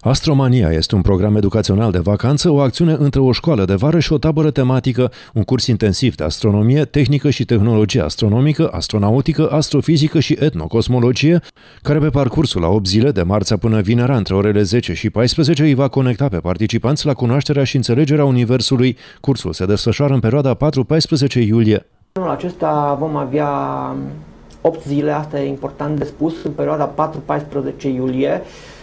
Astromania este un program educațional de vacanță, o acțiune între o școală de vară și o tabără tematică, un curs intensiv de astronomie, tehnică și tehnologie astronomică, astronautică, astrofizică și etnocosmologie, care pe parcursul la 8 zile, de marțea până vinerea, între orele 10 și 14, îi va conecta pe participanți la cunoașterea și înțelegerea Universului. Cursul se desfășoară în perioada 4-14 iulie. Anul acesta vom avea 8 zile, asta e important de spus, în perioada 4-14 iulie,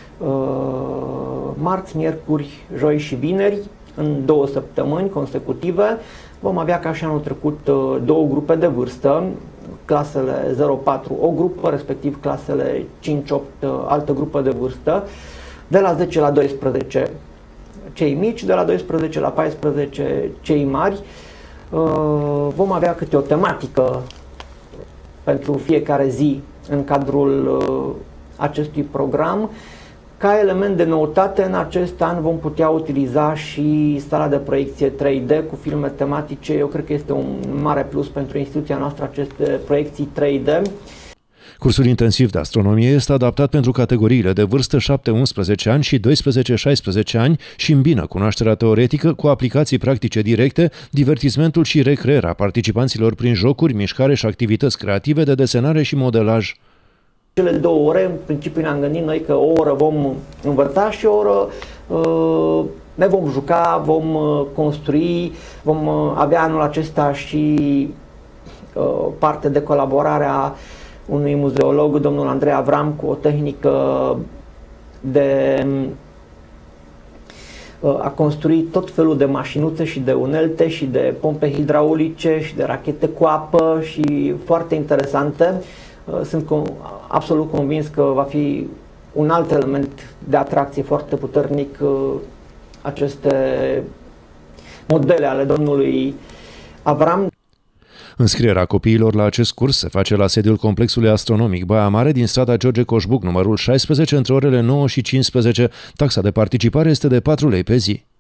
marți, miercuri, joi și vineri, în 2 săptămâni consecutive. Vom avea, ca și anul trecut, 2 grupe de vârstă, clasele 0-4 o grupă, respectiv clasele 5-8 altă grupă de vârstă, de la 10 la 12 cei mici, de la 12 la 14 cei mari. Vom avea câte o tematică pentru fiecare zi în cadrul acestui program. Ca element de noutate, în acest an vom putea utiliza și sala de proiecție 3D cu filme tematice. Eu cred că este un mare plus pentru instituția noastră aceste proiecții 3D. Cursul intensiv de astronomie este adaptat pentru categoriile de vârstă 7-11 ani și 12-16 ani și îmbină cunoașterea teoretică cu aplicații practice directe, divertismentul și recrearea participanților prin jocuri, mișcare și activități creative de desenare și modelaj. Cele 2 ore, în principiu ne-am gândit noi că o oră vom învăța și o oră ne vom juca, vom construi, vom avea anul acesta și parte de colaborarea unui muzeolog, domnul Andrei Avram, cu o tehnică de a construi tot felul de mașinuțe și de unelte și de pompe hidraulice și de rachete cu apă și foarte interesante. Sunt absolut convins că va fi un alt element de atracție foarte puternic aceste modele ale domnului Avram. Înscrierea copiilor la acest curs se face la sediul Complexului Astronomic Baia Mare din strada George Coșbuc, numărul 16, între orele 9 și 15. Taxa de participare este de 4 lei pe zi.